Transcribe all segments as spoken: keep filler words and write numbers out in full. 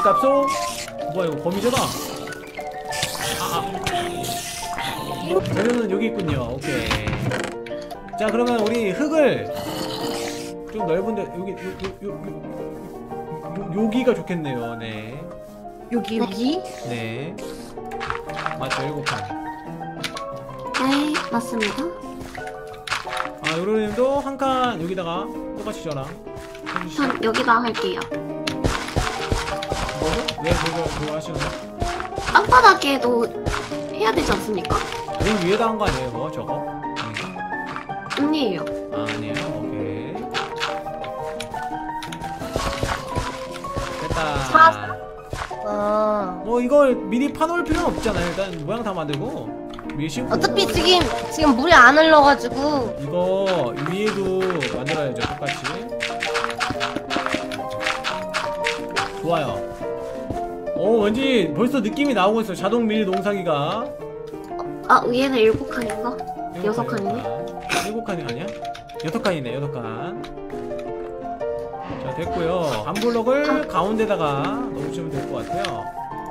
잡소. 뭐야 이거 거미잖아. 아, 아. 재료는 여기 있군요. 오케이. 자 그러면 우리 흙을 좀 넓은데 여기 요, 요, 요, 요, 여기가 좋겠네요. 네. 여기 여기? 네. 맞죠, 일곱 칸. 네, 맞습니다. 아, 요로님도 한 칸 여기다가 똑같이 저랑 해주시죠. 전 여기다 할게요. 뭐죠? 왜 그거 그거 하시는 거? 땅바닥에도 해야 되지 않습니까? 맨 위에다 한 거 아니에요, 그거 저거? 아니에요. 아, 아니에요. 오케이. 됐다. 사- 아. 뭐 이걸 미리 파놓을 필요는 없잖아요. 일단 모양 다 만들고 위에 심고. 어차피 지금 지금 물이 안 흘러가지고. 이거 위에도 만들어야죠, 똑같이. 좋아요. 오, 왠지 벌써 느낌이 나오고 있어요. 자동 밀 농사기가. 아, 위에는 일곱 칸인가? 여섯 칸이네? 일곱 칸이 아니야? 여섯 칸이네, 여섯 칸. 자, 됐고요. 반블럭을 가운데다가 넣으시면 될 것 같아요.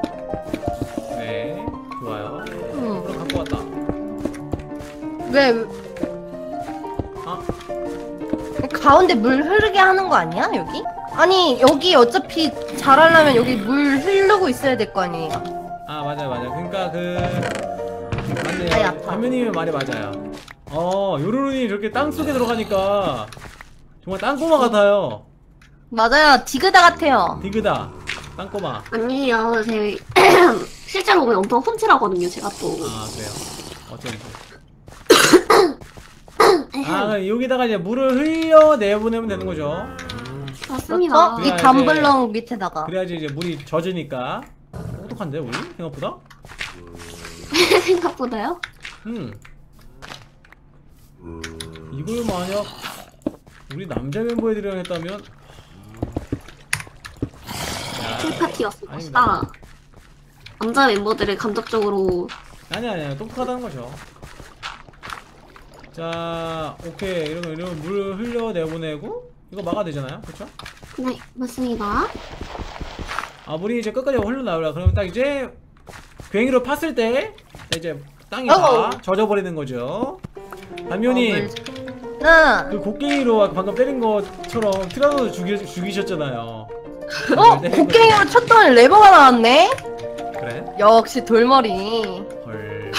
네, 좋아요. 음. 그럼 갖고 왔다. 왜 아, 가운데 물 흐르게 하는 거 아니야 여기? 아니 여기 어차피 잘하려면 여기 물 흐르고 있어야 될 거 아니에요. 아 맞아요, 맞아요. 그러니까 그 아이, 맞네요. 아파. 현면님의 말이 맞아요. 어, 요루루니 저렇게 땅 속에 들어가니까 정말 땅꼬마 같아요. 맞아요. 디그다 같아요. 디그다, 땅꼬마. 아니에요. 제 실제로 보면 엄청 훔칠하거든요, 제가 또. 아 그래요. 어쩐지. 아 여기다가 이제 물을 흘려 내보내면 되는 거죠. 맞습니다. 그렇죠? 이 그래야 담블럭 밑에다가. 그래야지 이제 물이 젖으니까. 똑똑한데 우리 생각보다? 생각보다요? 음. 이걸 만약 우리 남자 멤버 애들이랑 했다면 킬파티였을 아닙니다. 것이다. 남자 멤버들을 감정적으로. 아니 아니 아니 똑똑하다는 거죠. 자 오케이 이러면 이러면 물 흘려 내보내고 이거 막아야 되잖아요, 그렇죠? 네, 맞습니다. 아 물이 이제 끝까지 흘러나오라 그러면 딱 이제 괭이로 팠을 때 이제 땅이 어우. 다 젖어버리는 거죠. 담요님 응. 그 곡괭이로 방금 때린 것처럼 티라노 죽이, 죽이셨잖아요. 어? 때린 곡괭이로 쳤더니 레버가 나왔네? 거- 그래? 역시 돌머리. 헐.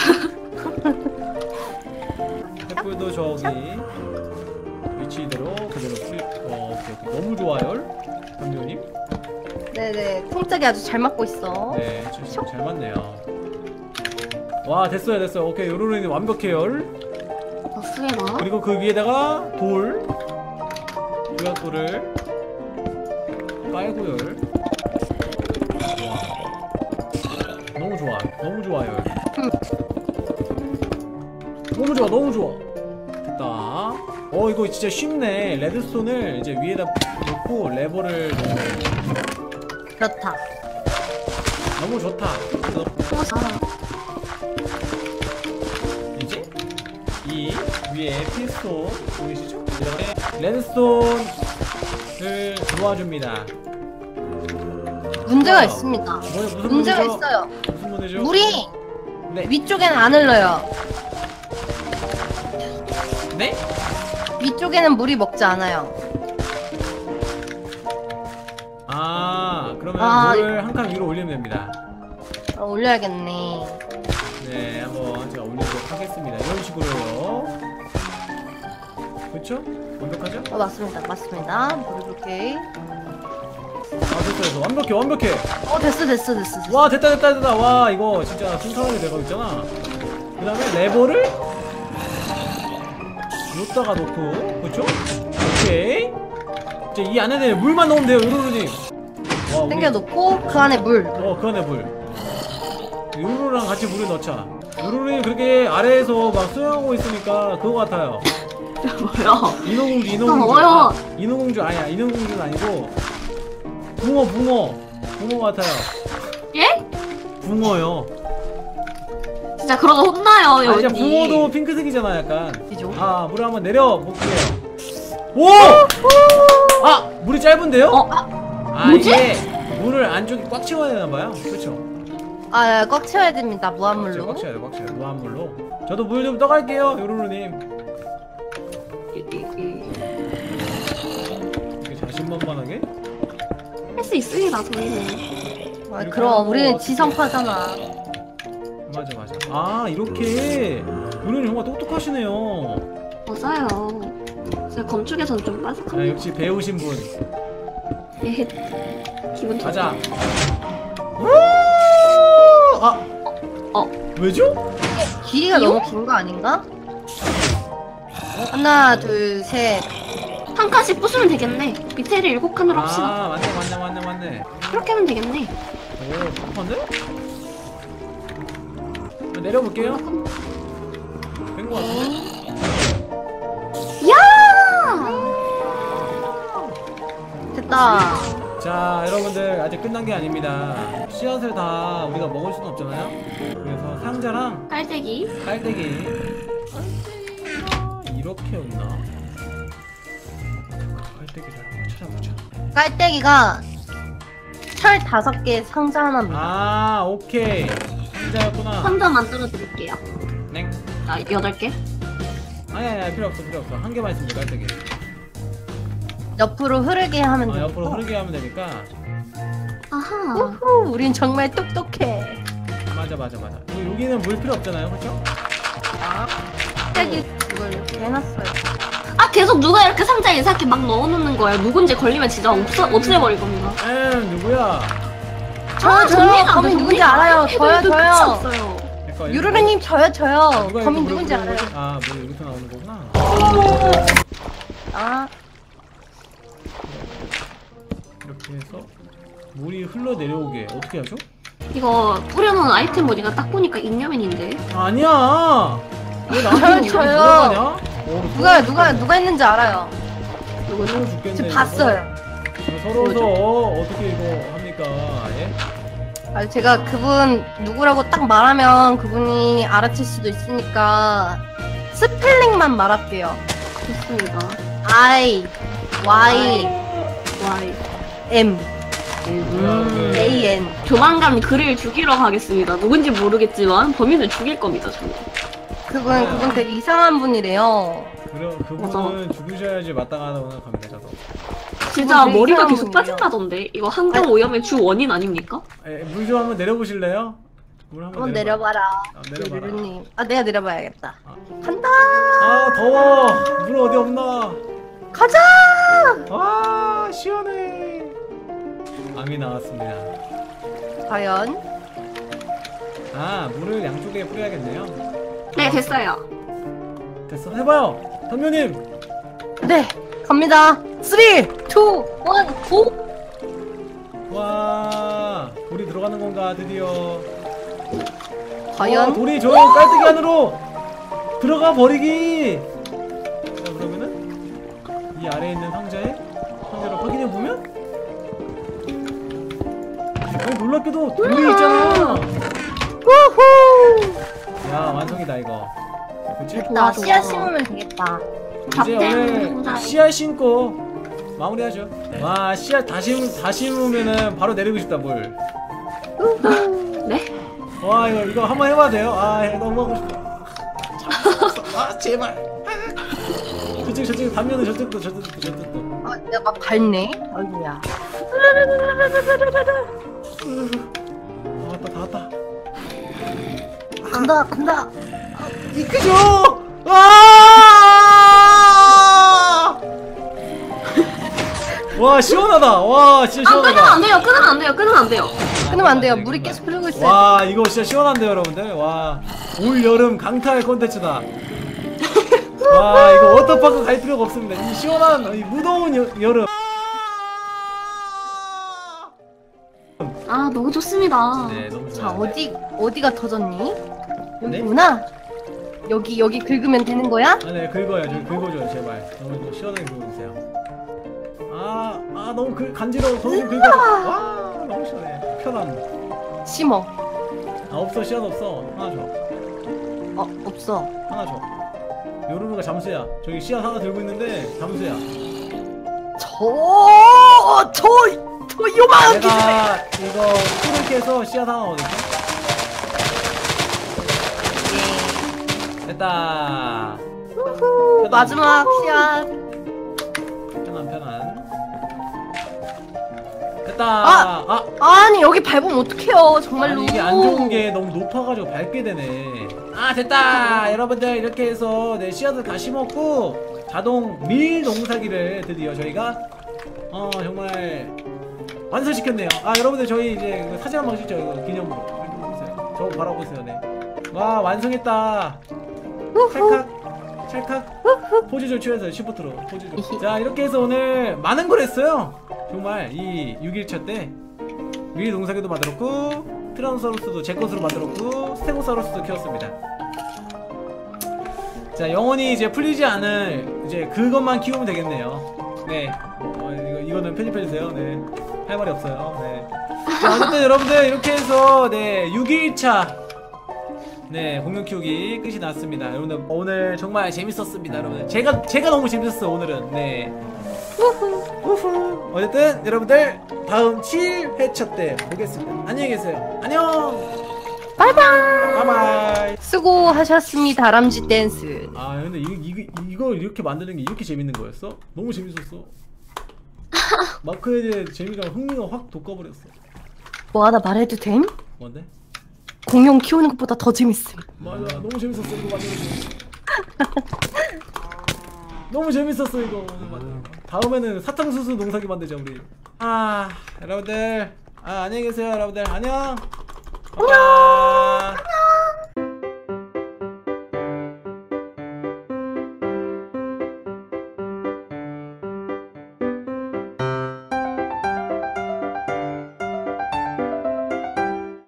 횃불도 저기 위치대로 그대로 뿌리. 어, 오케이, 오케이. 너무 좋아요, 담요님. 네네. 통짜기 아주 잘 맞고 있어. 네, 진짜 잘 맞네요. 와, 됐어요, 됐어요. 오케이, 요로로님 완벽해요. 맞습니다. 그리고 그 위에다가 돌, 조약돌을 깔고요. 와, 너무 좋아, 너무 좋아요. 너무 좋아, 너무 좋아. 됐다. 어, 이거 진짜 쉽네. 레드스톤을 이제 위에다 놓고 레버를 놓으면 그렇다. 너무 좋다. 어, 잘하. 이제 이 위에 필스톤 보이시죠? 이렇게 레드스톤을 놓아줍니다. 문제가 어. 있습니다. 뭐야, 무슨 문제가 문제죠? 있어요. 무슨 문제죠? 물이 네. 위쪽에는 안 흘러요. 네? 위쪽에는 물이 먹지 않아요. 아, 그러면 아, 물을 한 칸 위로 올리면 됩니다. 어, 올려야겠네. 네, 한번 제가 올리도록 하겠습니다. 이런 식으로요. 그렇죠? 완벽하죠? 어, 맞습니다. 맞습니다. 물 이렇게. 아, 됐어, 됐어. 완벽해, 완벽해. 어, 됐어, 됐어, 됐어. 됐어. 와, 됐다, 됐다, 됐다. 와, 이거 진짜 순탄하게 되고 있잖아. 그 다음에 레버를 여기다가 놓고, 그렇죠? 오케이. 이제 이 안에 물만 넣으면 돼요, 요루루님. 와, 우리- 당겨놓고 그 안에 물. 어, 그 안에 물. 요루루랑 같이 물을 넣자. 요루루님 그렇게 아래에서 막 수영하고 있으니까 그거 같아요. 뭐야? 인어공주, 인어공주. 먹어요. 아, 인어공주 아니야. 인어공주는 아니고 붕어, 붕어. 붕어 같아요. 예? 붕어요. 진짜 그러다 혼나요, 아, 여기. 이제 붕어도 핑크색이잖아, 약간. 그죠? 아, 물을 한번 내려 볼게요. 오! 아, 물이 짧은데요? 어, 아, 아, 뭐지? 이게 물을 안쪽에 꽉 채워야 되나봐요. 그쵸? 아, 꽉 채워야 됩니다. 꽉 무한물로. 채워야 돼, 꽉 채워야 돼. 무한물로. 저도 물 좀 떠갈게요, 요루루님. 이렇게 자신만만하게? 할 수 있습니다, 저희는. 아, 이렇게 그럼 하고 우리는 어떻게- 지성파잖아. 맞아, 맞아. 아, 이렇게. 요루루님 정말 똑똑하시네요. 맞아요. 제가 건축에선 좀 아, 빠삭합니다. 역시 배우신 분. 예, 기분 좋다. 가자. 아, 어, 왜죠? 길이가 너무 긴 거 아닌가? 하나, 둘, 셋. 한 칸씩 부수면 되겠네. 밑에를 일곱 칸으로 합시다. 아, 맞네, 맞네, 맞네, 맞네. 그렇게 하면 되겠네. 오, 똑똑한데? 아, 내려볼게요. 된 거 같은데? 야! 됐다. 자, 여러분들 아직 끝난 게 아닙니다. 씨앗을 다 우리가 먹을 수는 없잖아요. 그래서 상자랑 깔때기. 깔때기 이렇게 없나? 깔때기를 한번 찾아보자. 깔때기가 철 다섯 개 상자 하나입니다. 아, 오케이. 상자였구나. 상자 만들어 드릴게요. 넹. 아, 여덟 개. 아니, 아니, 아니, 필요 없어, 필요 없어. 한 개만 있으면 돼, 깔때기. 옆으로 흐르게 하면 아, 돼. 옆으로 흐르게 하면 되니까. 아하. 우후, 우린 정말 똑똑해. 맞아, 맞아, 맞아. 그리고 여기는 물 필요 없잖아요, 그렇죠? 아, 깔때기 이걸 이렇게 해놨어요. 아, 계속 누가 이렇게 상자에 이상하게 막 넣어놓는 거예요. 누군지 걸리면 진짜 없어, 없애버릴 겁니다. 엠, 누구야? 저요, 아, 저요. 정리가 안 범인 돼, 누군지 정리가 안 알아요. 돼. 저요, 해도 끝이 저요. 없어요. 잠깐, 유르르님 저요, 저요. 누가 이렇게 범인 물을 누군지 뿌리는 알아요. 거지? 아, 물이 이렇게 나오는 거구나. 아, 이렇게 해서 물이 흘러 내려오게 어떻게 하죠? 이거 뿌려놓은 아이템 보니까 딱 보니까 잉여맨인데. 아니야. 왜 나한테 저요, 이렇게 저요. 들어가냐? 어, 누가 누가 누가 있는지 알아요. 이거는 서로 죽겠네. 지금 이거. 봤어요. 서로서 어떻게 이거 합니까? 예? 아, 제가 그분 누구라고 딱 말하면 그분이 알아챌 수도 있으니까 스펠링만 말할게요. 좋습니다. I Y 와이. M 음. A N. 조만간 그를 죽이러 가겠습니다. 누군지 모르겠지만 범인을 죽일 겁니다, 저는. 그분 그분 되게 이상한 분이래요. 그럼 그분은 죽으셔야지 마땅하다고 생각합니다. 저도. 진짜 되게 머리가 이상한 계속 분이에요. 빠진다던데. 이거 환경 오염의 주 원인 아닙니까? 예, 물 좀 한번 내려보실래요? 물 한번 한번 내려봐. 내려봐라. 아, 내려봐라. 유르님. 아, 내가 내려봐야겠다. 아. 간다. 아, 더워. 물 어디 없나? 가자. 아, 시원해. 암이 나왔습니다. 과연 아, 물을 양쪽에 뿌려야겠네요. 네, 됐어요. 됐어, 해봐요. 선녀님. 네 갑니다. 삼, 이, 일, 고. 와, 돌이 들어가는 건가 드디어. 과연 어, 돌이 저 깔때기 안으로 들어가 버리기. 자, 그러면은 이 아래에 있는 상자에 상자를 확인해 보면, 아니, 놀랍게도 돌이 있잖아. 우후. 야, 완성이다 이거. 그치? 나 좋아, 씨앗 좋아. 심으면 되겠다. 이제 잡된 오늘 상자. 씨앗 심고 마무리하죠. 와, 씨앗 다 심, 다 심으면은 바로 내리고 싶다 물. 네? 와, 이거 이거 한번 해봐도 돼요? 아, 이거 너무 하고 싶어. 참았어. 아, 제발. 저쪽 저쪽 단면은 저쪽도 저쪽도 저쪽도. 아, 내가 밟네. 아이고야. 다 왔다 다 왔다. 간다 간다. 이끄죠. 와! 와, 시원하다. 와, 진짜 아, 끄면 시원하다. 안 돼요. 끄면 안 돼요. 끄면 안 돼요. 끊으면 안 돼요. 물이 계속 흐르고 있어요. 와, 이거 진짜 시원한데요, 여러분들. 와, 올 여름 강탈 콘텐츠다. 와, 이거 워터파크 갈 필요가 없습니다. 이 시원한, 이 무더운 여, 여름. 아, 너무 좋습니다. 네, 너무 자, 좋아요. 어디 어디가 터졌니? 여기구나. 여기 여기 긁으면 되는 거야? 아, 네, 긁어요. 저 긁어줘요, 제발. 너무 좀 시원하게 긁어주세요. 아, 아, 너무 그, 간지러워. 너무 좀 긁어줘. 와, 너무 시원해. 편함. 심어. 아, 없어, 시원 없어. 하나 줘. 어, 없어. 하나 줘. 요루루가 잠수야. 저기 씨앗 하나 들고 있는데 잠수야. 저, 저, 저 어, 요만한 기준에. 내가 이거 풀을 깨서 씨앗 하나 얻을게. 됐다. 우후, 마지막 씨앗. 편안 편안. 됐다. 아! 아, 아니 여기 밟으면 어떡해요 정말로. 아니 이게 안 좋은 게 너무 높아가지고 밟게 되네. 아 됐다. 여러분들 이렇게 해서 네 씨앗을 다 심었고 자동 밀 농사기를 드디어 저희가 어 정말 완성시켰네요. 아 여러분들 저희 이제 이거 사진 한번 찍죠. 이거 기념으로 이렇게 보세요. 저거 바라보세요. 네. 와 완성했다. 찰칵 찰칵 포즈 좀 취해서 시프트로 포즈 좀. 자 이렇게 해서 오늘 많은 걸 했어요. 정말 이 육 일차 때 밀 농사기도 만들었고 티라노사우루스도 제 것으로 만들었고 스테고사우루스도 키웠습니다. 자 영원히 이제 풀리지 않을 이제 그것만 키우면 되겠네요. 네 어, 이거, 이거는 편집해주세요. 네 할 말이 없어요. 네 자, 어쨌든 여러분들 이렇게 해서 네 육 일차 네 공룡 키우기 끝이 났습니다. 여러분들 오늘 정말 재밌었습니다. 여러분들 제가 제가 너무 재밌었어 오늘은. 네 우후. 어쨌든 여러분들 다음 칠 회차 때 보겠습니다. 안녕히 계세요. 안녕. 바이바이. 바이바이. 수고하셨습니다 다람쥐 댄스. 아 근데 이, 이, 이거 이렇게 만드는 게 이렇게 재밌는 거였어? 너무 재밌었어. 마크에 대해 재미가 흥미가 확 돋궈버렸어. 뭐 하나 말해도 됨? 뭔데? 공룡 키우는 것보다 더 재밌음. 맞아 너무 재밌었어 이거 만드는 거. 너무 재밌었어 이거 오늘 만드는 거. 다음에는 사탕수수 농사기 만들자 우리. 아 여러분들 아 안녕히 계세요 여러분들 안녕. 안녕.